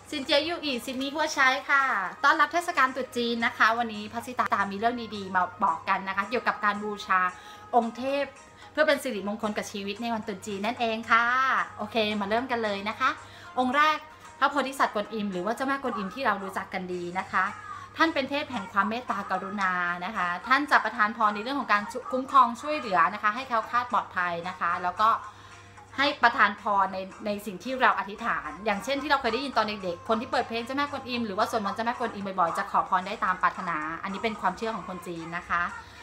ซินเจียยู่อีซินนี่หัวใช้ค่ะต้อนรับเทศกาลตรุษจีนนะคะวันนี้พัสสิตามีเรื่องดีๆมาบอกกันนะคะเกี่ยวกับการบูชาองค์เทพเพื่อเป็นสิริมงคลกับชีวิตในวันตรุษจีนนั่นเองค่ะโอเคมาเริ่มกันเลยนะคะองค์แรกพระโพธิสัตว์กวนอิมหรือว่าเจ้าแม่กวนอิมที่เรารู้จักกันดีนะคะท่านเป็นเทพแห่งความเมตตากรุณานะคะท่านจะประทานพรในเรื่องของการคุ้มครองช่วยเหลือนะคะให้แคล้วคลาดปลอดภัยนะคะแล้วก็ให้ประทานพรในสิ่งที่เราอธิษฐานอย่างเช่นที่เราเคยได้ยินตอนเด็กๆคนที่เปิดเพลงเจ้าแม่กวนอิมหรือว่าสวดมนต์เจ้าแม่กวนอิมบ่อยๆจะขอพรได้ตามปรารถนาอันนี้เป็นความเชื่อของคนจีนนะคะ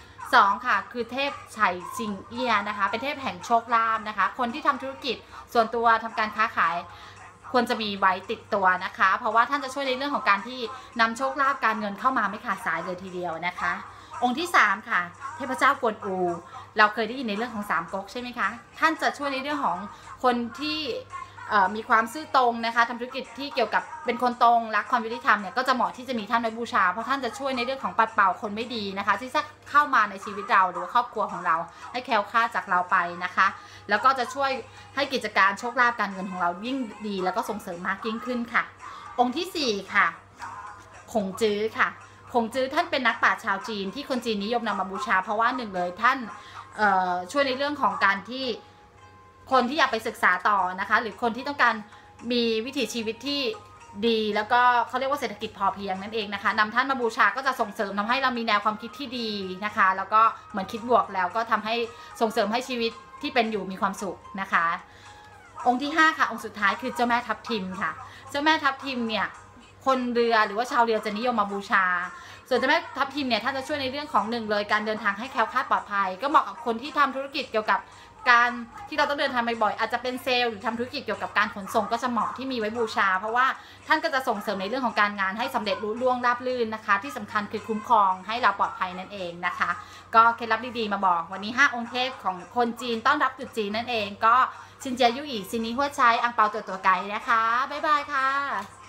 2ค่ะคือเทพไฉซิงเอี้ยนะคะเป็นเทพแห่งโชคลาภนะคะคนที่ทำธุรกิจส่วนตัวทำการค้าขายควรจะมีไว้ติดตัวนะคะเพราะว่าท่านจะช่วยในเรื่องของการที่นำโชคลาภการเงินเข้ามาไม่ขาดสายเลยทีเดียวนะคะองค์ที่3ค่ะเทพเจ้ากวนอูเราเคยได้ยินในเรื่องของสามก๊กใช่ไหมคะท่านจะช่วยในเรื่องของคนที่มีความซื่อตรงนะคะทำธุรกิจที่เกี่ยวกับเป็นคนตรงรักความยุติธรรมเนี่ยก็จะเหมาะที่จะมีท่านไว้บูชาเพราะท่านจะช่วยในเรื่องของปัดเป่าคนไม่ดีนะคะที่จะเข้ามาในชีวิตเราหรือครอบครัวของเราให้แคล้วคลาดจากเราไปนะคะแล้วก็จะช่วยให้กิจการโชคลาภการเงินของเรายิ่งดีแล้วก็ส่งเสริมมากยิ่งขึ้นค่ะองค์ที่4ค่ะคงจื้อค่ะคงจื้อท่านเป็นนักปราชญ์ชาวจีนที่คนจีนนิยมนำมาบูชาเพราะว่าหนึ่งเลยท่านช่วยในเรื่องของการที่คนที่อยากไปศึกษาต่อนะคะหรือคนที่ต้องการมีวิถีชีวิตที่ดีแล้วก็เขาเรียกว่าเศรษฐกิจพอเพียงนั่นเองนะคะนำท่านมาบูชาก็จะส่งเสริมทำให้เรามีแนวความคิดที่ดีนะคะแล้วก็เหมือนคิดบวกแล้วก็ทำให้ส่งเสริมให้ชีวิตที่เป็นอยู่มีความสุขนะคะองค์ที่5ค่ะองค์สุดท้ายคือเจ้าแม่ทับทิมค่ะเจ้าแม่ทับทิมเนี่ยคนเรือหรือว่าชาวเรือจะนิยมมาบูชาส่วนเจ้าแม่ทับทิมเนี่ยท่านจะช่วยในเรื่องของหนึ่งเลยการเดินทางให้แคล้วคลาดปลอดภัยก็เหมาะกับคนที่ทำธุรกิจเกี่ยวกับการที่เราต้องเดินทางบ่อยๆอาจจะเป็นเซลล์หรือทำธุรกิจเกี่ยวกับการขนส่งก็จะเหมาะที่มีไว้บูชาเพราะว่าท่านก็จะส่งเสริมในเรื่องของการงานให้สำเร็จรุ่งเรืองราบรื่นนะคะที่สำคัญคือคุ้มครองให้เราปลอดภัยนั่นเองนะคะก็เคล็ดลับดีๆมาบอกวันนี้5องค์เทพของคนจีนต้อนรับตรุษจีนนั่นเองก็ซินเจียยู่อีซินนี้หัวใช้อังเปาตัวไก่นะคะบ๊ายบายค่ะ